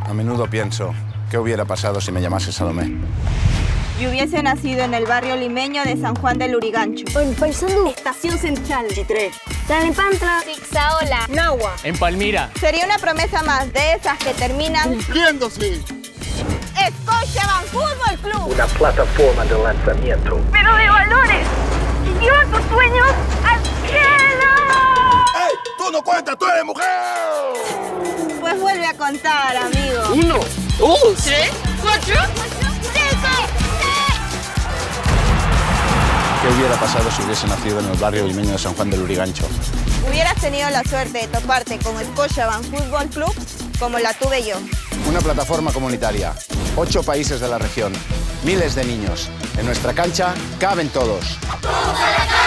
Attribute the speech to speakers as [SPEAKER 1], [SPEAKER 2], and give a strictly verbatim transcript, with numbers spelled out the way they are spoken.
[SPEAKER 1] A menudo pienso, ¿qué hubiera pasado si me llamase Salomé?
[SPEAKER 2] Y hubiese nacido en el barrio limeño de San Juan del Lurigancho.
[SPEAKER 3] En Paysandú.
[SPEAKER 2] Estación Central.
[SPEAKER 3] Chitré. Tlalnepantla.
[SPEAKER 4] Ixaola.
[SPEAKER 3] Nahua.
[SPEAKER 5] En Palmira.
[SPEAKER 2] Sería una promesa más de esas que terminan...
[SPEAKER 6] cumpliéndose.
[SPEAKER 2] Scotiabank Fútbol Club.
[SPEAKER 7] Una plataforma de lanzamiento.
[SPEAKER 2] Pero de valores. Y lleva tus sueños al cielo.
[SPEAKER 6] ¡Ey! ¡Tú no cuentas! ¡Tú eres mujer!
[SPEAKER 2] Pues vuelve a contar, amigo.
[SPEAKER 6] Uno, dos,
[SPEAKER 2] tres, cuatro, cinco, seis.
[SPEAKER 1] ¿Qué hubiera pasado si hubiese nacido en el barrio limeño de San Juan del Lurigancho?
[SPEAKER 2] Hubieras tenido la suerte de toparte con Scotiabank Fútbol Club como la tuve yo.
[SPEAKER 1] Una plataforma comunitaria, ocho países de la región, miles de niños. En nuestra cancha caben todos.